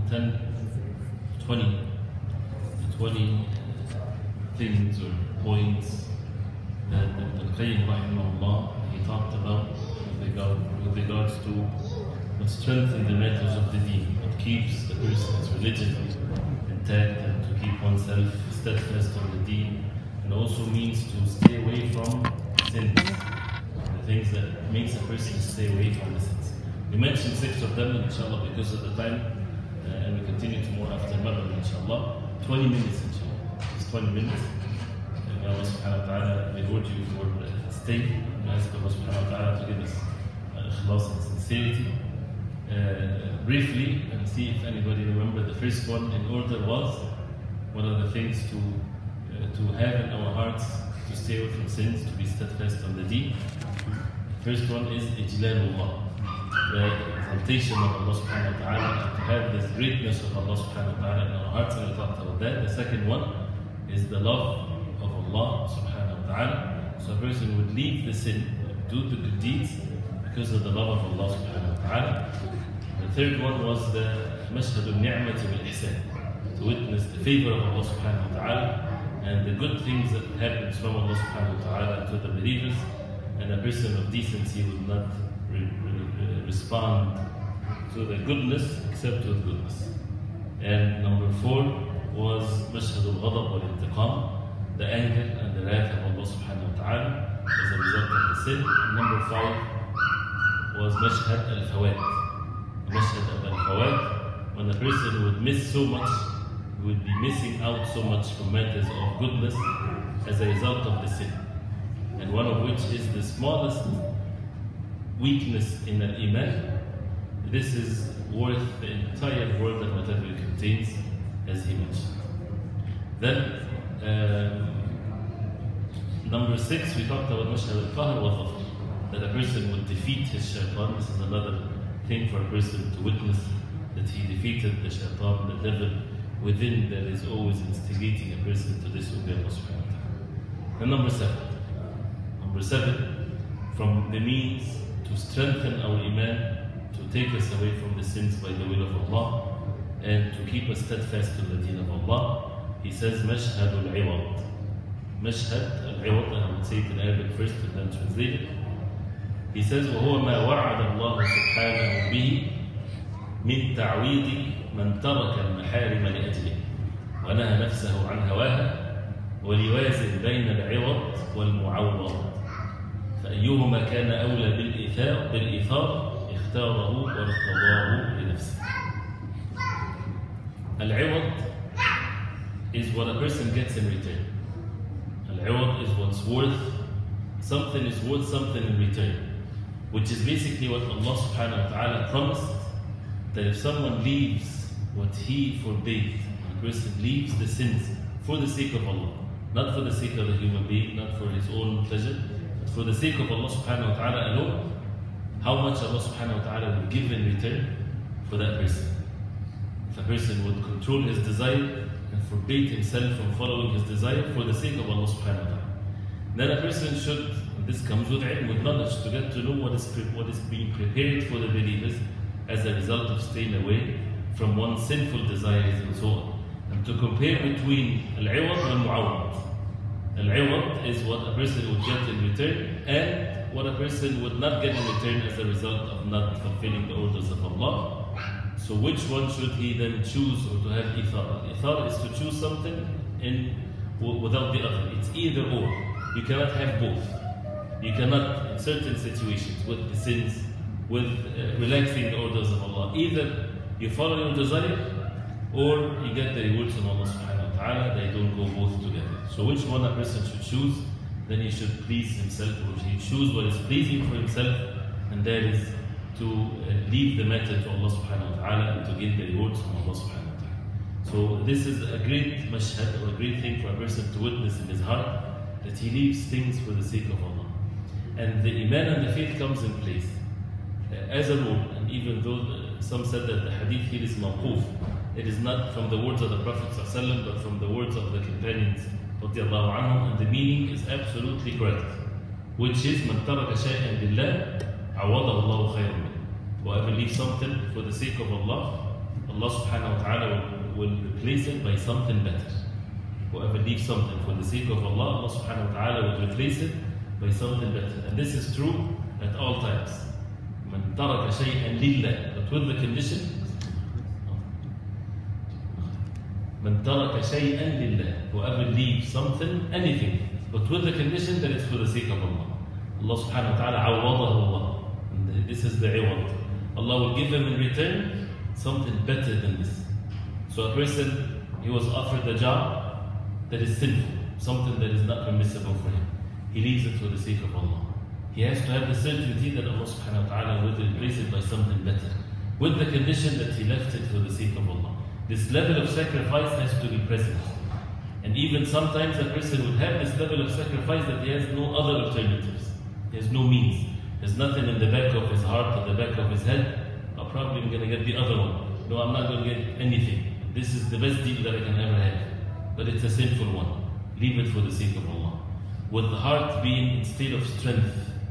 10, 20 things or points that Ibn Qayyim rahimahullah, he talked about with regards to what strengthens the matters of the deen, what keeps the person's religion intact, and to keep oneself steadfast on the deen, and also means to stay away from sins, the things that makes a person stay away from the sins. We mentioned 6 of them, inshallah, because of the time, and we continue tomorrow after Maghrib, inshallah. 20 minutes, inshallah. It's 20 minutes. And Allah subhanahu wa ta'ala reward you for staying. We ask Allah subhanahu wa ta'ala to give us ikhlas and sincerity. Briefly, and see if anybody remember, the first one in order was, what are the things to have in our hearts to stay away from sins, to be steadfast on the deen. First one is ijlalullah, the exaltation of Allah subhanahu wa ta'ala, to have this greatness of Allah subhanahu wa ta'ala in our hearts, and we talked about that. The second one is the love of Allah subhanahu wa ta'ala. So a person would leave the sin, do the good deeds because of the love of Allah subhanahu wa ta'ala. The third one was the mashhad al-ni'mati wal-ihsan, to witness the favor of Allah subhanahu wa ta'ala and the good things that happens from Allah subhanahu wa ta'ala to the believers, and a person of decency would not respond to the goodness except with goodness. And number 4 was mashhad al-ghadab wal-intiqam, the anger and the wrath of Allah subhanahu wa ta'ala as a result of the sin. And number 5 was mashhad al-fawat, mashhad al-fawat, when a person would miss so much, would be missing out so much from matters of goodness as a result of the sin, and one of which is the smallest weakness in an iman. This is worth the entire world and whatever it contains, as he mentioned. Then number 6, we talked about mashhad al-qahr wa dhafar, that a person would defeat his shaitan. This is another thing for a person to witness, that he defeated the shaitan, the devil within, that is always instigating a person to disobey Allah subhanahu wa ta'ala. And number 7, from the means to strengthen our iman, to take us away from the sins by the will of Allah, and to keep us steadfast to the deen of Allah, he says mashhad al-iwad. Mashhad al-iwad, and I would say it in Arabic first and then translate it. He says وَهُوَ مَا وَعَدَ اللَّهُ سُبْحَانَهُ بِهِ مِنْ تَعْوِيضِ من ترك المحارم لأجله ونهى نفسه عن هواها وليوازن بين العوض والمعوض فأيهما كان أولى بالإيثار اختاره وارتضاه لنفسه. العوض is what a person gets in return. Al-iwad is what's worth, something is worth something in return, which is basically what Allah subhanahu wa ta'ala promised, that if someone leaves what he forbade, a person leaves the sins for the sake of Allah, not for the sake of the human being, not for his own pleasure, but for the sake of Allah subhanahu wa ta'ala alone, how much Allah subhanahu wa ta'ala will give in return for that person. If a person would control his desire and forbade himself from following his desire for the sake of Allah subhanahu wa ta'ala, then a person should, and this comes with ilm, with knowledge, to get to know what is being prepared for the believers as a result of staying away from one's sinful desires and so on. And to compare between al-iwad and mu'awad. Al-iwad is what a person would get in return, and what a person would not get in return as a result of not fulfilling the orders of Allah. So which one should he then choose, or to have ithar? Ithar is to choose something without the other. It's either or. You cannot have both. You cannot, in certain situations, with the sins, with relaxing the orders of Allah, either you follow your desire or you get the rewards from Allah subhanahu wa ta'ala. They don't go both together. So which one a person should choose? Then he should please himself, or he choose what is pleasing for himself, and that is to leave the matter to Allah subhanahu wa ta'ala and to get the rewards from Allah subhanahu wa ta'ala. So this is a great mashhad, or a great thing for a person to witness in his heart, that he leaves things for the sake of Allah. And the iman and the faith comes in place. As a rule, and even though some said that the hadith here is mawquf, it is not from the words of the Prophet ﷺ, but from the words of the companions radiallahu anhum, and the meaning is absolutely correct, which is man taraka shay'an lillah awadahu Allahu khayran min. Whoever leaves something for the sake of Allah, Allah Allah subhanahu wa ta'ala will replace it by something better. Whoever leaves something for the sake of Allah, Allah subhanahu wa ta'ala will replace it by something better. And this is true at all times. من ترك شيئا لله, but with the condition, من ترك شيئا لله, whoever leaves something, anything, but with the condition that it's for the sake of Allah. Allah subhanahu wa ta'ala عوضه Allah. And this is the reward. Allah will give him in return something better than this. So a person, he was offered a job that is sinful, something that is not permissible for him. He leaves it for the sake of Allah. He has to have the certainty that Allah subhanahu wa ta'ala will replace it by something better, with the condition that he left it for the sake of Allah. This level of sacrifice has to be present. And even sometimes a person would have this level of sacrifice that he has no other alternatives. He has no means. There's nothing in the back of his heart or the back of his head. I'm probably going to get the other one. No, I'm not going to get anything. This is the best deal that I can ever have. But it's a sinful one. Leave it for the sake of Allah. With the heart being in state of strength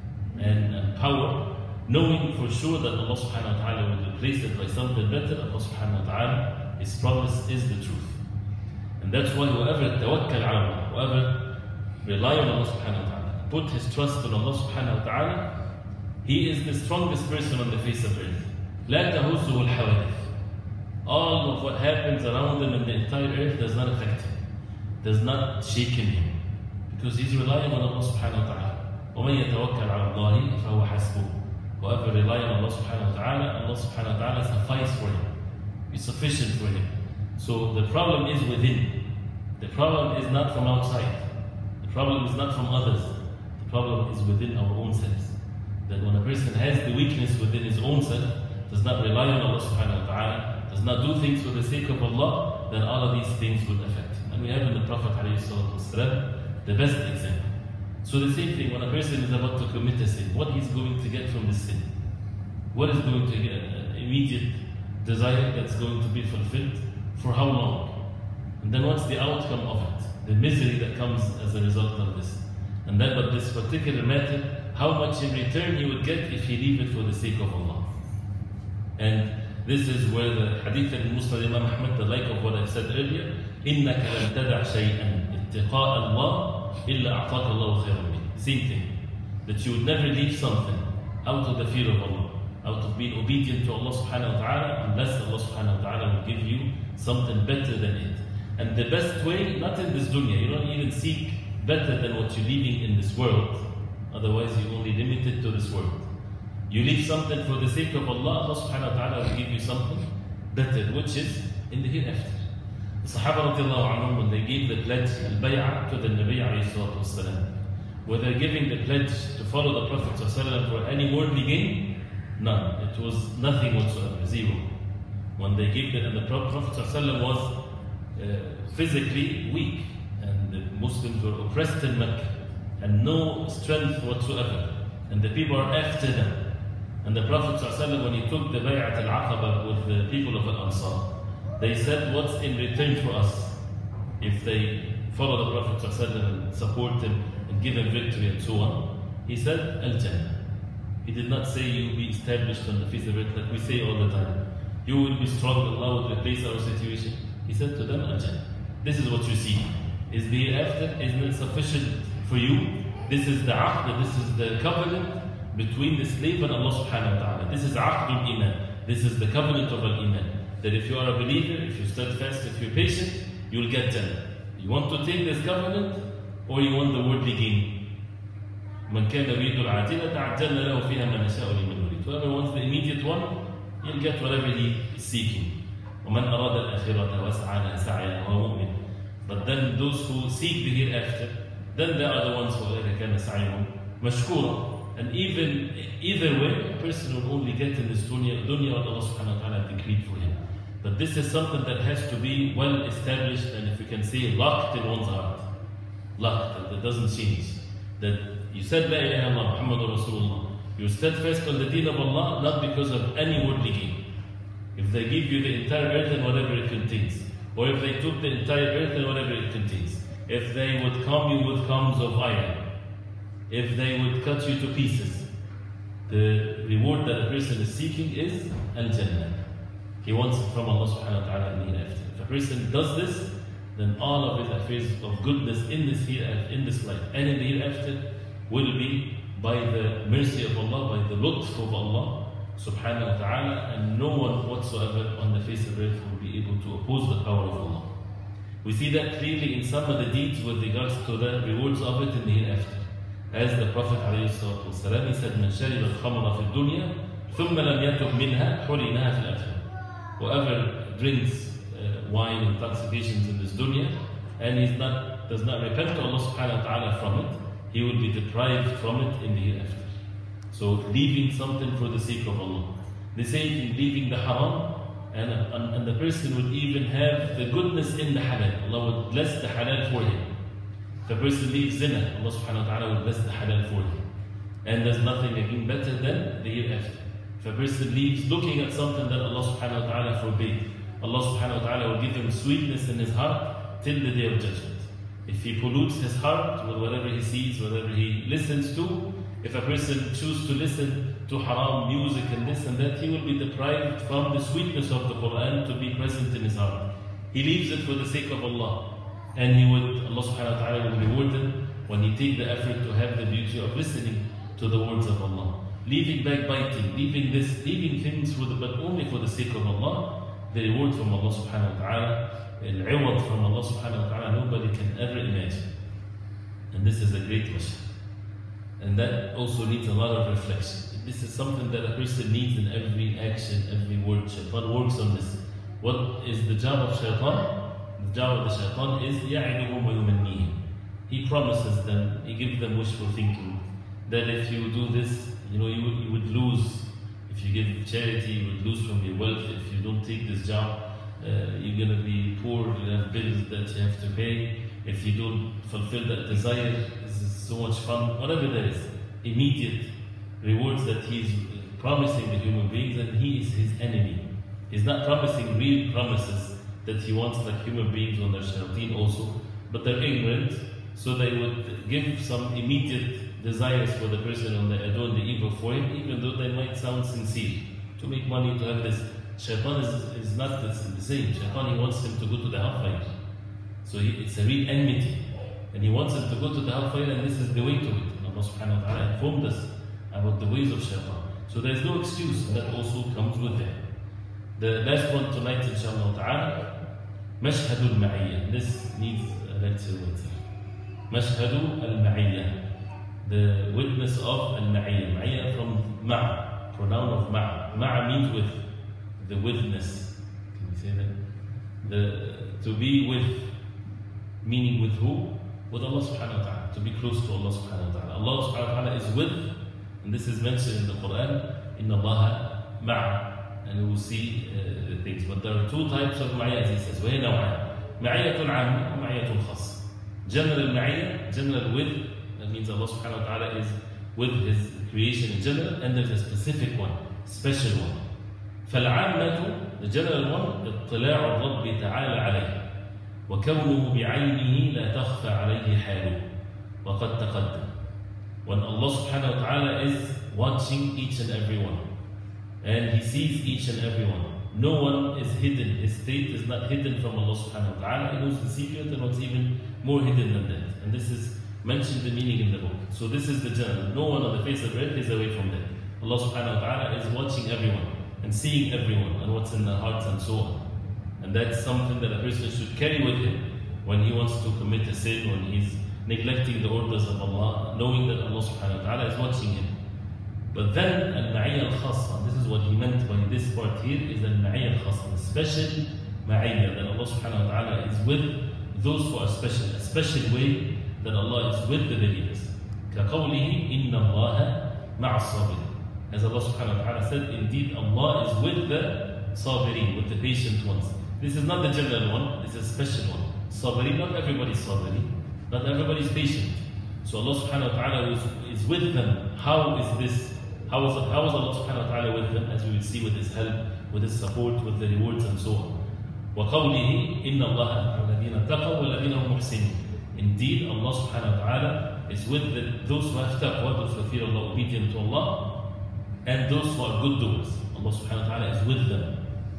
and power, knowing for sure that Allah subhanahu wa ta'ala will replace it by something better. Allah subhanahu wa ta'ala, His promise is the truth. And that's why whoever tawakkal ala Allah, whoever rely on Allah subhanahu wa ta'ala, put his trust on Allah subhanahu wa ta'ala, he is the strongest person on the face of earth. لا تهزه الحوادث. All of what happens around him in the entire earth does not affect him, does not shake him, because he's relying on Allah subhanahu wa ta'ala. وَمَنْ يَتَوَكَّلْ عَلَى اللَّهِ فَهُوَ حَسْبُهُ. Whoever relies on Allah subhanahu wa ta'ala, Allah subhanahu wa ta'ala suffice for him, is sufficient for him. So the problem is within. The problem is not from outside. The problem is not from others. The problem is within our own selves. That when a person has the weakness within his own self, does not rely on Allah subhanahu wa ta'ala, does not do things for the sake of Allah, then all of these things would affect him. And we have in the Prophet ﷺ the best example. So the same thing, when a person is about to commit a sin, what he's going to get from the sin? What is going to get? An immediate desire that's going to be fulfilled? For how long? And then what's the outcome of it? The misery that comes as a result of this. And then but this particular matter, how much in return he would get if he leave it for the sake of Allah. And this is where the hadith of Muslim Imam Ahmad, the like of what I said earlier, إِنَّكَ لَمْ تَدَعْ شَيْئًا اتِّقَاءَ اللَّهِ إِلَّا أَعْطَاكَ اللَّهُ خَيْرًا مِنْهِ. Same thing. That you would never leave something out of the fear of Allah, out of being obedient to Allah subhanahu wa ta'ala, unless Allah subhanahu wa ta'ala will give you something better than it. And the best way, not in this dunya, you don't even seek better than what you're leaving in this world. Otherwise you're only limited to this world. You leave something for the sake of Allah, Allah subhanahu wa ta'ala will give you something better, which is in the hereafter. The Sahaba radiallahu anhum, when they gave the pledge, al-bay'ah, to the Nabi alayhi salatu wasalam, were they giving the pledge to follow the Prophet sallallahu for any worldly gain? None. It was nothing whatsoever, zero. When they gave it, and the Prophet sallallahu was physically weak, and the Muslims were oppressed in Mecca, and no strength whatsoever, and the people are after them. And the Prophet ﷺ, when he took the Bay'at al-Aqaba with the people of Al-Ansar, they said, what's in return for us if they follow the Prophet ﷺ and support him and give him victory and so on? He said, Al-Jannah. He did not say you will be established on the face of it like we say all the time. You will be strong, Allah will replace our situation. He said to them, Al-Jannah. This is what you see. Is the hereafter, isn't it sufficient for you? This is the aqd, this is the covenant between the slave and Allah subhanahu wa ta'ala. This is aqdul iman. This is the covenant of al-iman. That if you are a believer, if you're steadfast, if you're patient, you'll get Jannah. You want to take this covenant, or you want the worldly gain? مَنْ كَانَ يُرِيدُ الْعَاجِلَةَ عَجَّلْنَا لَهُ فِيهَا مَا نَشَاءُ لِمَنْ نُرِيدُ. Whoever wants the immediate one, he'll get whatever he is seeking. وَمَنْ أَرَادَ الْآخِرَةَ وَاسْعَى لَهَا سَعْيَهَا وَهُوَ مُؤْمِنٌ. But then those who seek the hereafter, then they are the ones who كَانَ سَعْيُهُمْ مَشْكُورًا. And even either way, a person will only get in this dunya what Allah subhanahu wa ta'ala decreed for him. But this is something that has to be well established, and if we can say locked in one's heart. Locked, that doesn't change. That you said La ilaha illallah Muhammadur Rasulullah. You're steadfast on the deen of Allah, not because of any worldly gain. If they give you the entire earth and whatever it contains, or if they took the entire earth and whatever it contains, if they would come you with combs of iron, if they would cut you to pieces, the reward that a person is seeking is Al-Jannah. He wants it from Allah subhanahu wa ta'ala in the hereafter. If a person does this, then all of his affairs of goodness in this life and in the hereafter will be by the mercy of Allah, by the lutf of Allah subhanahu wa ta'ala, and no one whatsoever on the face of the earth will be able to oppose the power of Allah. We see that clearly in some of the deeds with regards to the rewards of it in the hereafter. As the Prophet ﷺ, he said, مَنْ شَرِبَ الْخَمْرَ فِي الدُّنْيا ثُمَّ لَمْ يَتُبْ مِنْهَا حُرِمَهَا فِي الْآخِرَةِ. Whoever drinks wine, intoxications in this dunya, and does not repent to Allah subhanahu wa ta'ala from it, he will be deprived from it in the hereafter. So leaving something for the sake of Allah. The same thing, leaving the haram, and the person would even have the goodness in the halal. Allah would bless the halal for him. If a person leaves zina, Allah subhanahu wa ta'ala will bless the halal for him. And there's nothing again better than the hereafter. If a person leaves looking at something that Allah subhanahu wa ta'ala forbade, Allah subhanahu wa ta'ala will give him sweetness in his heart till the day of judgment. If he pollutes his heart with whatever he sees, whatever he listens to, if a person chooses to listen to haram music and this and that, he will be deprived from the sweetness of the Quran to be present in his heart. He leaves it for the sake of Allah, and Allah subhanahu wa ta'ala will reward him when he takes the effort to have the beauty of listening to the words of Allah. Leaving backbiting, leaving things but only for the sake of Allah, the reward from Allah subhanahu wa ta'ala, al-iwad from Allah subhanahu wa ta'ala, nobody can ever imagine. And this is a great question. And that also needs a lot of reflection. This is something that a person needs in every action, every word. Shaitan works on this. What is the job of shaitan? The job of the shaitan is يَعِدُهُمْ وَيُمَنِّيهِمْ. He promises them, he gives them wishful thinking, that if you do this, you would lose. If you give charity, you would lose from your wealth. If you don't take this job, you're going to be poor, you have bills that you have to pay. If you don't fulfill that desire, this is so much fun. Whatever that is, immediate rewards that he's promising the human beings, and he is his enemy. He's not promising real promises that he wants like human beings on their shayateen also, but they're ignorant, so they would give some immediate desires for the person and they adorn the evil for him, even though they might sound sincere. To make money, to have this. Shaitan is not the same. Shaitan, he wants him to go to the hellfire. So it's a real enmity. And he wants him to go to the hellfire, and this is the way to it. And Allah subhanahu wa ta'ala informed us about the ways of shaitan. So there's no excuse, that also comes with that. The last one tonight, inshallah ta'ala, Mashhad al-Ma'iyya. This needs a lecture later. Mashhad al-Ma'iyya. The witness of al-Ma'iyya. Ma'iyya from Ma', pronoun of Ma'. Ma' means with, the witness. Can you say that? To be with, meaning with who? With Allah subhanahu wa ta'ala. To be close to Allah subhanahu wa ta'ala. Allah subhanahu wa ta'ala is with, and this is mentioned in the Quran, Inna Allaha ma'a. And we will see the things. But there are two types of ma'iyya, as he says. وَهِي نَوْعَانِ مَعِيَّةٌ عَامَّةٌ وَمَعِيَّةٌ خَاصَّةٌ. General ma'iyya, general with, that means Allah subhanahu wa ta'ala is with His creation in general, and there's a specific one, special one. فالعامة, the general one, اطلاع الرب تعالى عليه وكونه بعينه لا تخفى عليه حاله وقد تقدم. When Allah subhanahu wa ta'ala is watching each and every one, and He sees each and every one, no one is hidden. His state is not hidden from Allah subhanahu wa ta'ala. He knows the secret and what's even more hidden than that. And this is mentioned the meaning in the book. So this is the general. No one on the face of the earth is away from that. Allah subhanahu wa ta'ala is watching everyone and seeing everyone and what's in their hearts and so on. And that's something that a person should carry with him when he wants to commit a sin, when he's neglecting the orders of Allah, knowing that Allah subhanahu wa ta'ala is watching him. But then al-ma'iyya al-khassa, this is what he meant by this part here, is al-ma'iyya al-khassa, the special ma'iyya, that Allah subhanahu wa ta'ala is with those who are special, a special way that Allah is with the believers. كَقَوْلِهِ إِنَّ اللَّهَ مَعَ الصَّابِرِينَ. As Allah subhanahu wa ta'ala said, indeed Allah is with the sabirin, with the patient ones. This is not the general one, this is a special one. Sabirin, not everybody's sabirin, not everybody's patient. So Allah subhanahu wa ta'ala is with them. How is this? How is Allah subhanahu wa ta'ala with them? As we will see, with His help, with His support, with the rewards and so on. وَقَوْلِهِ إِنَّ اللَّهَ مَعَ الَّذِينَ اتَّقَوْا وَالَّذِينَ هُمْ مُحْسِنُونَ. Indeed, Allah subhanahu wa ta'ala is with those who have taqwa, those who fear Allah, obedient to Allah, and those who are good doers. Allah subhanahu wa ta'ala is with them.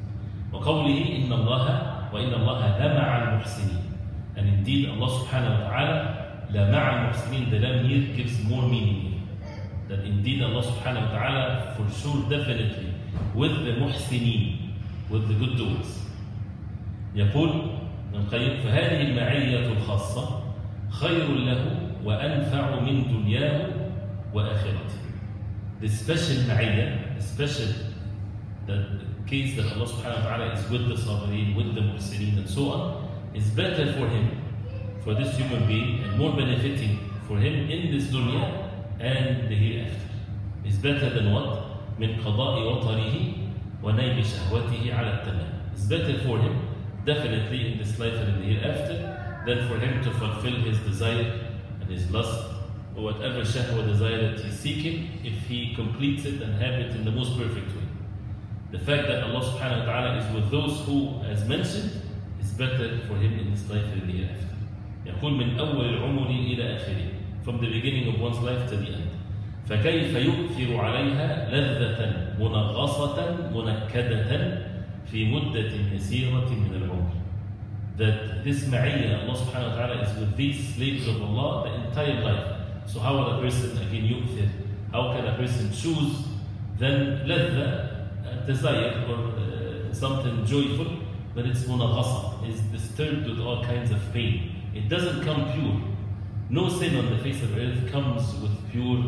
وقوله إن الله لمع المحسنين. And indeed Allah subhanahu wa ta'ala لمع المحسنين, the lam here gives more meaning. That indeed Allah subhanahu wa ta'ala for sure definitely with the muhsinin, with the good doers. يقول ابن القيم فهذه المعية الخاصة خير له وأنفع من دنياه وآخرته. The special معية, the special the case that Allah subhanahu wa ta'ala is with the sabirin, with the muhsinin and so on, is better for him, for this human being, and more benefiting for him in this dunya and the hereafter. Is better than what? من قضاء وطره ونيل شهوته على التمام. It's better for him, definitely in this life and in the hereafter, than for him to fulfill his desire and his lust, or whatever shahwa desire that he's seeking, if he completes it and have it in the most perfect way. The fact that Allah subhanahu wa ta'ala is with those who, as mentioned, is better for him in this life and in the hereafter. يقول من أول العمر إلى آخره, from the beginning of one's life to the end. فكيف يؤثر عليها لذة منغصة منكدة في مدة يسيرة من العمر. That this ma'iyya, Allah subhanahu wa ta'ala is with these slaves of Allah the entire life. So how will a person again yu'thir? How can a person choose then ladha, desire or something joyful, but it's munaghasa, is disturbed with all kinds of pain. It doesn't come pure. No sin on the face of the earth comes with pure,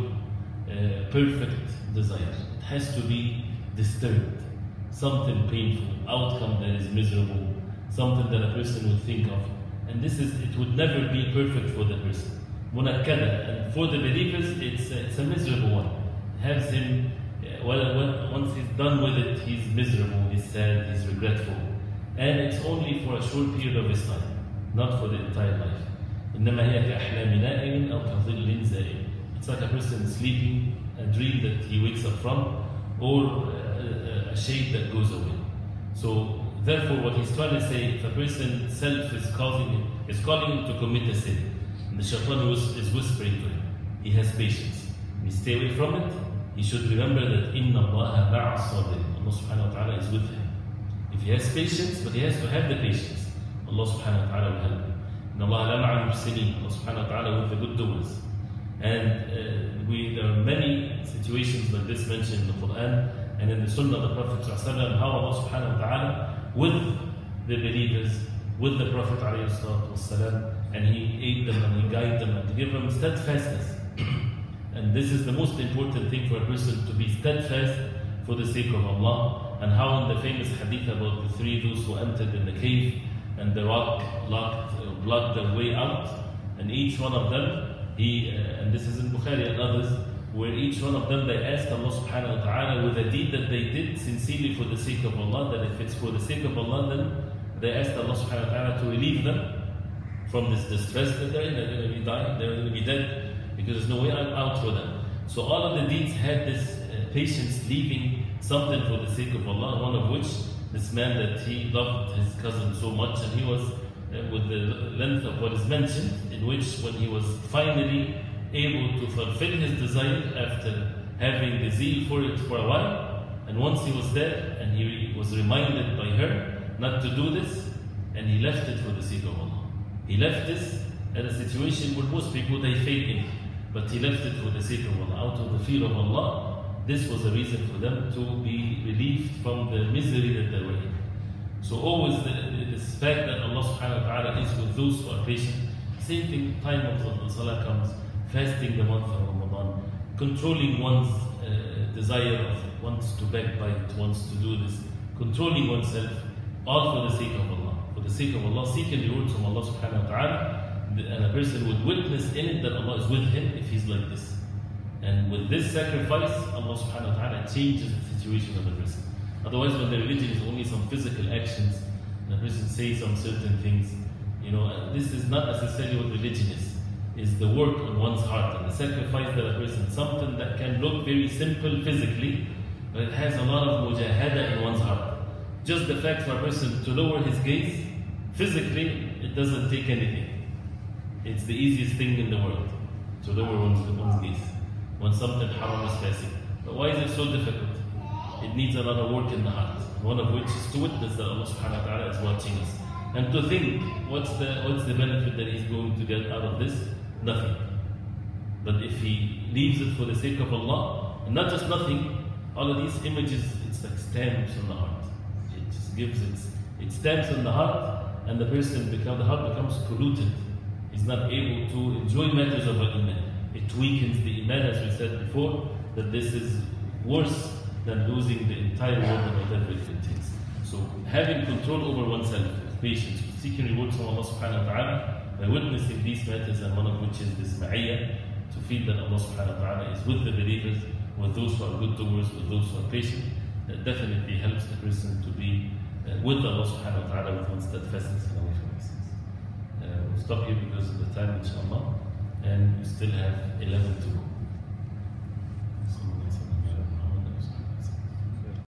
perfect desire. It has to be disturbed. Something painful, outcome that is miserable, something that a person would think of. And it would never be perfect for the person. Munakkada, and for the believers, it's a miserable one. It has him, once he's done with it, he's miserable, he's sad, he's regretful. And it's only for a short period of his time, not for the entire life. إنما هي كأحلام نائم أو كظل زائم. It's like a person sleeping, a dream that he wakes up from, or a shade that goes away. So therefore, what he's trying to say, if a person's self is calling him to commit a sin, and the shaitan is whispering to him, he has patience. He stay away from it. He should remember that Inna Allah ma'a as-sabirin. Allah subhanahu wa ta'ala is with him. If he has patience, but he has to have the patience, Allah subhanahu wa ta'ala will help him. Inna Allah ma'a al-muhsinin. Allah subhanahu wa ta'ala with the good doers. And there are many situations like this mentioned in the Quran and in the Sunnah of the Prophet ﷺ, how Allah subhanahu wa ta'ala with the believers, with the Prophet ﷺ, and he aid them and he guide them and to give them steadfastness. And this is the most important thing for a person, to be steadfast for the sake of Allah. And how in the famous hadith about the three those who entered in the cave and the rock blocked their way out, and each one of them, and this is in Bukhari and others, where each one of them they asked Allah subhanahu wa ta'ala with a deed that they did sincerely for the sake of Allah, that if it's for the sake of Allah, then they asked Allah subhanahu wa ta'ala to relieve them from this distress that they're in. They're going to be dying, they're going to be dead, because there's no way out for them. So all of the deeds had this patience, leaving something for the sake of Allah, one of which, this man that he loved his cousin so much, and he was with the length of what is mentioned, in which when he was finally able to fulfill his desire after having the zeal for it for a while, and once he was there and he was reminded by her not to do this, and he left it for the sake of Allah. He left this at a situation where most people they fail in, but he left it for the sake of Allah, out of the fear of Allah. This was a reason for them to be relieved from the misery that they were in. So always this fact that Allah subhanahu wa ta'ala is with those who are patient. Same thing, time of Salah comes, fasting the month of Ramadan, controlling one's desire of wants to backbite, wants to do this, controlling oneself, all for the sake of Allah. For the sake of Allah, seeking rewards from Allah subhanahu wa ta'ala, and a person would witness in it that Allah is with him if he's like this. And with this sacrifice, Allah subhanahu wa ta'ala changes the situation of the person. Otherwise, when the religion is only some physical actions, and a person says some certain things, this is not necessarily what religion is the work on one's heart, and the sacrifice that a person, something that can look very simple physically, but it has a lot of mujahada in one's heart. Just the fact for a person to lower his gaze, physically, it doesn't take anything. It's the easiest thing in the world, to lower one's gaze when something haram is passing. But why is it so difficult? it needs a lot of work in the heart. One of which is to witness that Allah subhanahu wa ta'ala is watching us. And to think, what's the benefit that he's going to get out of this? Nothing. But if he leaves it for the sake of Allah, and not just nothing, all of these images, it's like stamps on the heart. It just gives it stamps on the heart, and the heart becomes polluted. He's not able to enjoy matters of Iman. It weakens the Iman, as we said before, that this is worse than losing the entire world and whatever it contains. So having control over oneself, patience, seeking rewards from Allah subhanahu wa ta'ala by witnessing these matters, and one of which is this ma'iyah, to feel that Allah subhanahu wa ta'ala is with the believers, with those who are good doers, with those who are patient. That definitely helps the person to be with Allah subhanahu wa ta'ala with one steadfastness and away from sins. We'll stop here because of the time, inshallah, and we still have 11 to go.